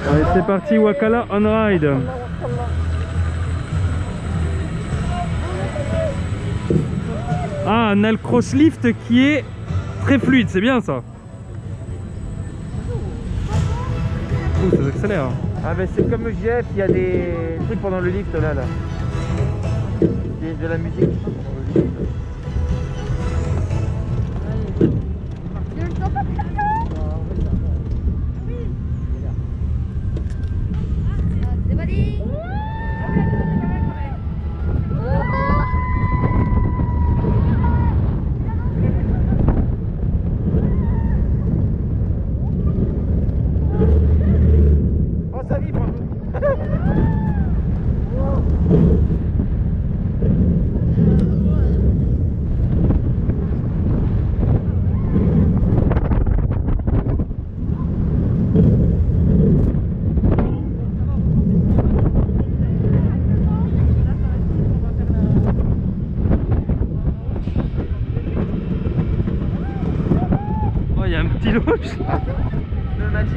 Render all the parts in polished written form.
Allez, c'est parti, Wakala on ride. Ah, on a le cross-lift qui est très fluide, c'est bien ça. Ça s'accélère. Ah ben c'est comme le GF, il y a des trucs pendant le lift là. Il y a de la musique pendant le lift. Oh, il y a un petit loge. Le Magic.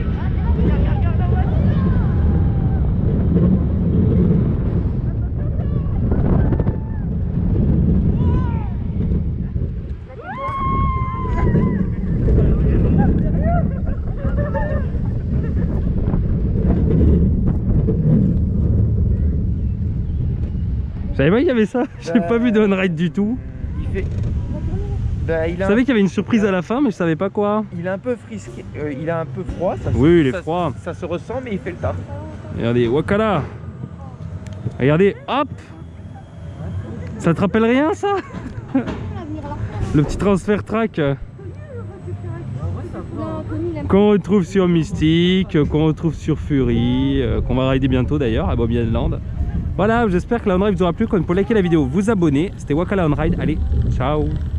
Je savais pas qu'il y avait ça, j'ai pas vu de on-ride du tout. Il fait... Je savais qu'il y avait une surprise à la fin, mais je savais pas quoi. Il est un peu frisqué, il est un peu froid. Ça oui, il est ça, froid. Ça se ressent, mais il fait le taf. Regardez, Wakala. Regardez, hop. Ça te rappelle rien ça? Le petit transfert track qu'on retrouve sur Mystique, qu'on retrouve sur Fury, qu'on va rider bientôt d'ailleurs à Bobby Island. Voilà, j'espère que la on-ride vous aura plu. Quand vous pouvez liker la vidéo, vous abonner. C'était Wakala on ride. Allez, ciao.